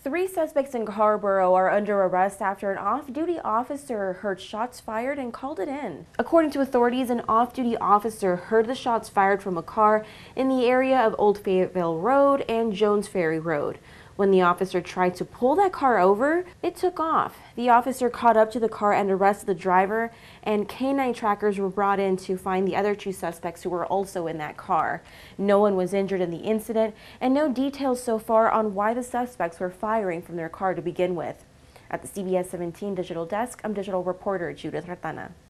Three suspects in Carrboro are under arrest after an off-duty officer heard shots fired and called it in. According to authorities, an off-duty officer heard the shots fired from a car in the area of Old Fayetteville Road and Jones Ferry Road. When the officer tried to pull that car over, it took off. The officer caught up to the car and arrested the driver, and canine trackers were brought in to find the other two suspects who were also in that car. No one was injured in the incident, and no details so far on why the suspects were firing from their car to begin with. At the CBS 17 Digital Desk, I'm digital reporter Judith Ratana.